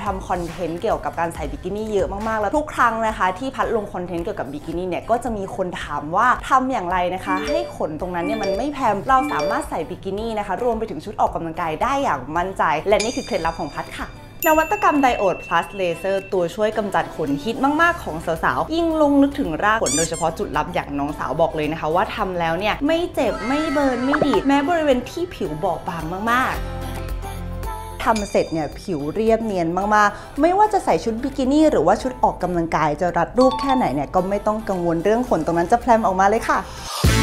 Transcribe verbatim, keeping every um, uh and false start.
ทำคอนเทนต์เกี่ยวกับการใส่บิกินี่เยอะมากๆแล้วทุกครั้งนะคะที่พัดลงคอนเทนต์เกี่ยวกับบิกินี่เนี่ยก็จะมีคนถามว่าทำอย่างไรนะคะให้ขนตรงนั้นเนี่ยมันไม่แพมเราสามารถใส่บิกินี่นะคะรวมไปถึงชุดออกกำลังกายได้อย่างมั่นใจและนี่คือเคล็ดลับของพัดค่ะนวัตกรรม Diode Plus Laser ตัวช่วยกำจัดขนฮิตมากๆของสาวๆยิ่งลงนึกถึงรากขนโดยเฉพาะจุดลับอย่างน้องสาวบอกเลยนะคะว่าทำแล้วเนี่ยไม่เจ็บไม่เบิร์นไม่ดีดแม้บริเวณที่ผิวบอบบางมากๆทำเสร็จเนี่ยผิวเรียบเนียนมากๆไม่ว่าจะใส่ชุดบิกินี่หรือว่าชุดออกกำลังกายจะรัดรูปแค่ไหนเนี่ยก็ไม่ต้องกังวลเรื่องขนตรงนั้นจะแพรมออกมาเลยค่ะ